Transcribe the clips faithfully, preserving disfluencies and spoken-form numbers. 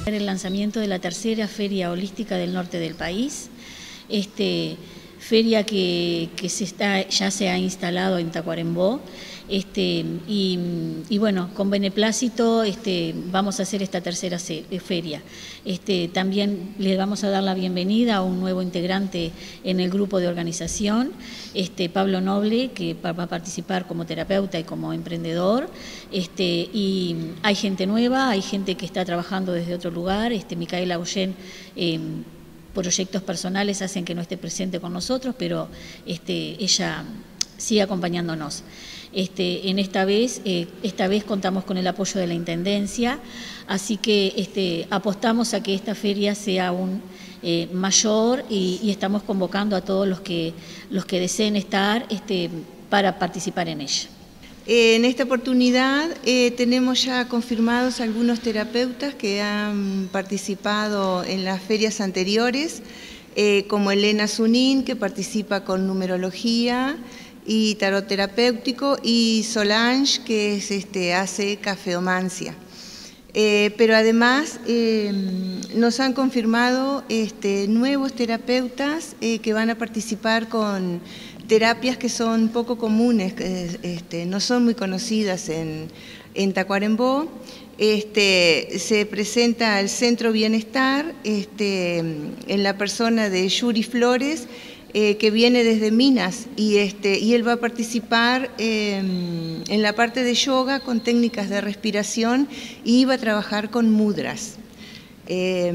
El lanzamiento de la tercera feria holística del norte del país, este, feria que, que se está, ya se ha instalado en Tacuarembó, este, y, y bueno, con beneplácito este, vamos a hacer esta tercera feria. Este, también le vamos a dar la bienvenida a un nuevo integrante en el grupo de organización, este, Pablo Noble, que va a participar como terapeuta y como emprendedor, este, y hay gente nueva, hay gente que está trabajando desde otro lugar, este, Micaela Ullén, eh, proyectos personales hacen que no esté presente con nosotros, pero este, ella sigue acompañándonos. Este, en esta vez, eh, esta vez contamos con el apoyo de la Intendencia, así que este, apostamos a que esta feria sea aún eh, mayor y, y estamos convocando a todos los que, los que deseen estar este, para participar en ella. En esta oportunidad eh, tenemos ya confirmados algunos terapeutas que han participado en las ferias anteriores, eh, como Elena Zunín, que participa con numerología y tarot terapéutico, y Solange, que es, este, hace cafeomancia. Eh, pero además eh, nos han confirmado este, nuevos terapeutas eh, que van a participar con terapias que son poco comunes, este, no son muy conocidas en, en Tacuarembó. Este, se presenta el Centro Bienestar este, en la persona de Yuri Flores, eh, que viene desde Minas, y, este, y él va a participar eh, en la parte de yoga con técnicas de respiración y va a trabajar con mudras. Eh,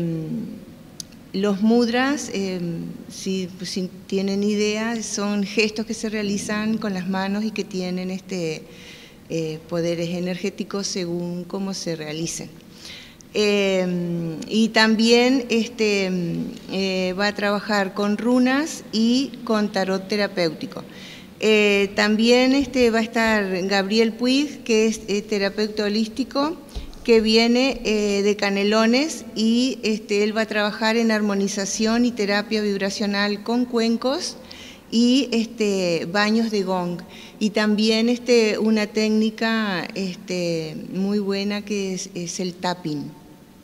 Los mudras, eh, si, si tienen idea, son gestos que se realizan con las manos y que tienen este, eh, poderes energéticos según cómo se realicen. Eh, y también este, eh, va a trabajar con runas y con tarot terapéutico. Eh, también este, va a estar Gabriel Puig, que es eh, terapeuta holístico, que viene eh, de Canelones, y este, él va a trabajar en armonización y terapia vibracional con cuencos y este, baños de gong. Y también este, una técnica este, muy buena que es, es el tapping.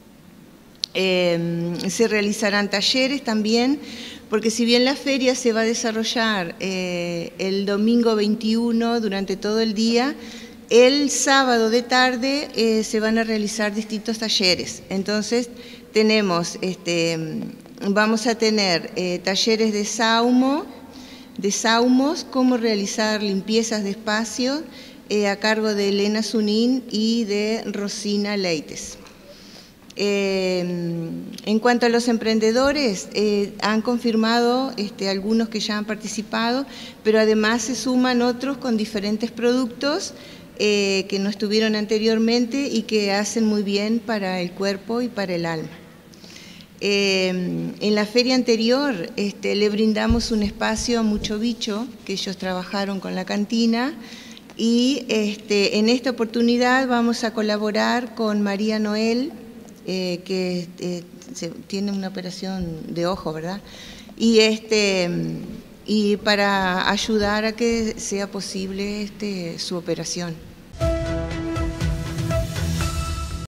Eh, se realizarán talleres también, porque si bien la feria se va a desarrollar eh, el domingo veintiuno durante todo el día, el sábado de tarde eh, se van a realizar distintos talleres. Entonces tenemos, este, vamos a tener eh, talleres de saumo, de saumos, cómo realizar limpiezas de espacio eh, a cargo de Elena Zunín y de Rosina Leites. Eh, en cuanto a los emprendedores, eh, han confirmado este, algunos que ya han participado, pero además se suman otros con diferentes productos eh, que no estuvieron anteriormente y que hacen muy bien para el cuerpo y para el alma. Eh, en la feria anterior este, le brindamos un espacio a Mucho Bicho, que ellos trabajaron con la cantina, y este, en esta oportunidad vamos a colaborar con María Noel, Eh, que eh, se, tiene una operación de ojo, ¿verdad? Y, este, y para ayudar a que sea posible este, su operación.